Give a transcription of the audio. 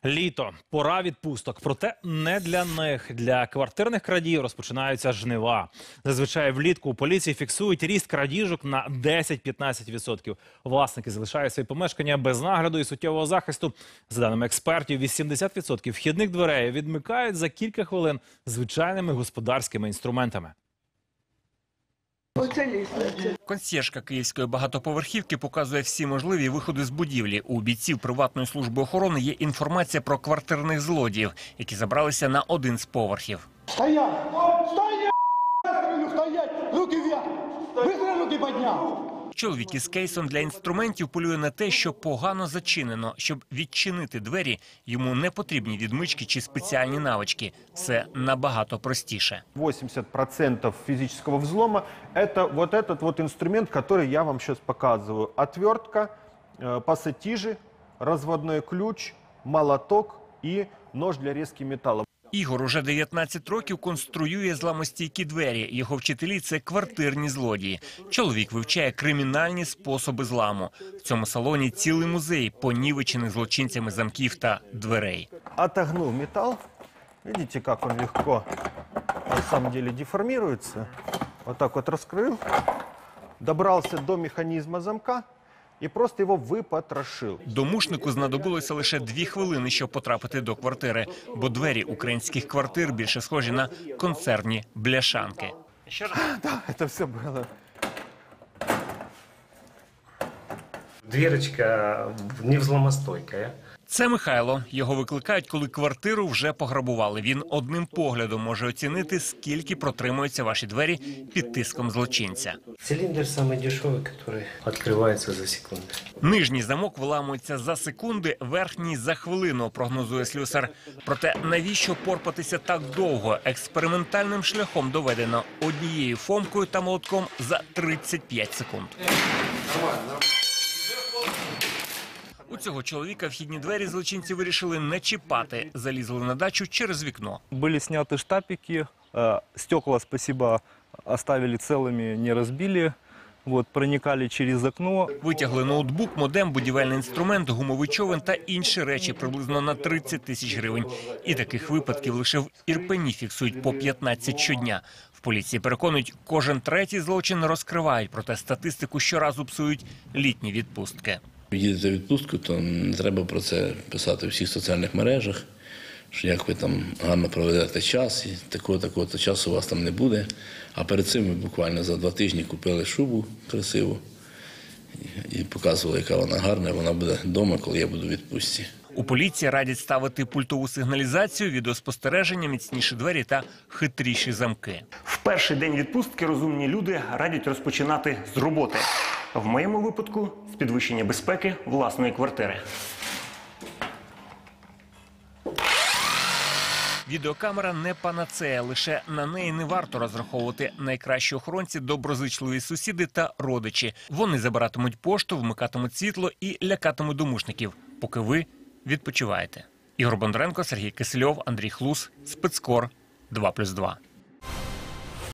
Літо – пора відпусток. Проте не для них. Для квартирних крадіїв розпочинаються жнива. Зазвичай влітку у поліції фіксують ріст крадіжок на 10-15%. Власники залишають свої помешкання без нагляду і суттєвого захисту. За даними експертів, 80% вхідних дверей відмикають за кілька хвилин звичайними господарськими інструментами. Консьєржка київської багатоповерхівки показує всі можливі виходи з будівлі. У бійців приватної служби охорони є інформація про квартирних злодіїв, які забралися на один з поверхів. Стоять! Стоять! Стоять! Руки вверх! Быстро руки підняв! Чоловік із кейсом для інструментів полює на те, що погано зачинено. Щоб відчинити двері, йому не потрібні відмички чи спеціальні навички. Все набагато простіше. 80% физического взлома – это вот этот вот инструмент, который я вам сейчас показываю. Отвертка, пассатижи, разводной ключ, молоток и нож для резки металла. Ігор уже 19 років конструює зламостійкі двері. Його вчителі – це квартирні злодії. Чоловік вивчає кримінальні способи зламу. В цьому салоні цілий музей понівечених злочинцями замків та дверей. Отогнул металл. Видите, как он легко на самом деле деформируется. Вот так вот раскрыл. Добрался до механизма замка. І просто його випотрошив. Домушнику знадобилося лише 2 хвилини, щоб потрапити до квартири, бо двері українських квартир більше схожі на консервні бляшанки. Да, це все було. Дверочка не взломостойкая. Це Михайло. Його викликають, коли квартиру вже пограбували. Він одним поглядом може оцінити, скільки протримуються ваші двері під тиском злочинця. Цилиндр самый дешевый, который открывается за секунду. Нижній замок виламується за секунди, верхній – за хвилину, прогнозує слюсар. Проте навіщо порпатися так довго? Експериментальним шляхом доведено однією фомкою та молотком за 35 секунд. У цього чоловіка вхідні двері злочинці вирішили не чіпати. Залізли на дачу через вікно. Были сняты штапики, стекла, спасибо, оставили целыми, не разбили. Вот, проникали через окно. Витягли ноутбук, модем, будівельний інструмент, гумовий човен та інші речі приблизно на 30 тисяч гривень. І таких випадків лише в Ірпені фіксують по 15 щодня. В поліції переконують, кожен третій злочин розкривають, проте статистику щоразу псують літні відпустки. Їдете в відпустку, то не треба про це писати у всіх соціальних мережах, що як ви там гарно проведете час, і такого-то часу у вас там не буде. А перед цим ми буквально за 2 тижні купили шубу красиву і показували, яка вона гарна, вона буде вдома, коли я буду у відпустці. У поліції радять ставити пультову сигналізацію, відеоспостереження, міцніші двері та хитріші замки. В перший день відпустки розумні люди радять розпочинати з роботи. В моєму випадку – з підвищення безпеки власної квартири. Відеокамера не панацея, лише на неї не варто розраховувати. Найкращі охоронці – доброзичливі сусіди та родичі. Вони забиратимуть пошту, вмикатимуть світло і лякатимуть домушників, поки ви відпочиваєте. Ігор Бондаренко, Сергій Кисельов, Андрій Хлус, Спецкор, 2+2.